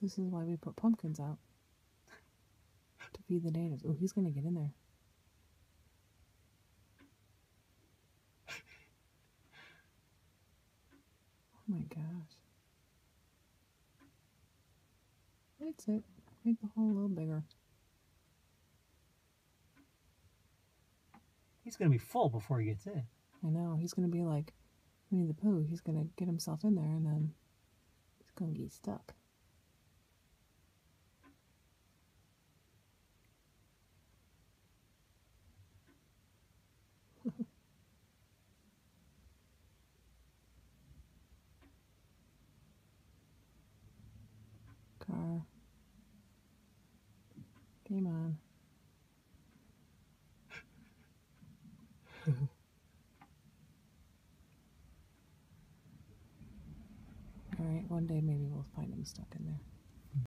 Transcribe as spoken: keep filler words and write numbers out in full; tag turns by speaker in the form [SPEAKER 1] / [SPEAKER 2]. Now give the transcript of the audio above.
[SPEAKER 1] This is why we put pumpkins out. To feed the natives. Oh, he's gonna get in there. Oh my gosh. That's it. Make the hole a little bigger.
[SPEAKER 2] He's gonna be full before he gets in.
[SPEAKER 1] I know. He's gonna be like Winnie the Pooh. He's gonna get himself in there and then he's gonna get stuck. Car. Game on. Alright, one day maybe we'll find him stuck.